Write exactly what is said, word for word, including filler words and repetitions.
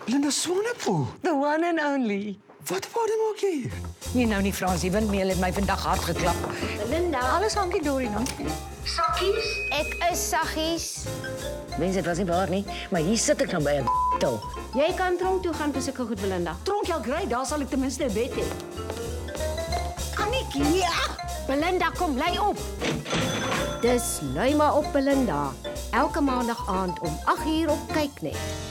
Linda Swanepoel. The one and only. Wat wou jy maak jy hier? Nee, nou nie Fransie, windmeel het my vandag hard geklap. Linda. Alles hankie dorie nou. Sakkies? Ek is saggies. Mense, dit was nie waar nie, maar hier sit ek nou by 'n til. Jy kan tronk toe gaan vir sulke goed, Belinda. Tronk jou grey, daar sal ek ten minste 'n bed hê. Annetjie, ja. Belinda, kom, lei op. Dis lui maar op, Belinda. Elke maandag aand om agt uur op Kyknet.